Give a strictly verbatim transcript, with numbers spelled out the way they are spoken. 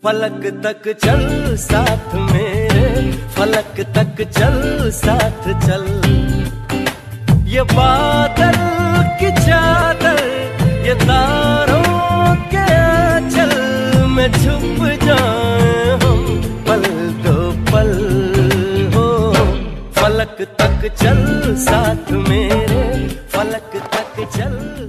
फलक तक चल साथ मेरे, फलक तक चल साथ चल। ये बादल की चादर, ये तारों के आंचल में छुप जाए हम पल दो पल हो। फलक तक चल साथ मेरे, फलक तक चल।